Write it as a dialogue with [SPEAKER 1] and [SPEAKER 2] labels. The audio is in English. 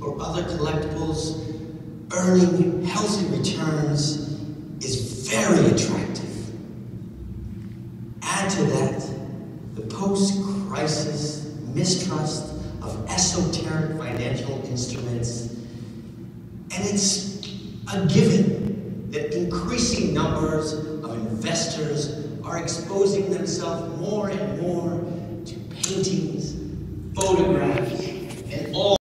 [SPEAKER 1] or other collectibles, earning healthy returns is very attractive. Add to that the post-crisis mistrust of esoteric financial instruments, and it's a given that increasing numbers of investors are exposing themselves more and more to paintings, photographs,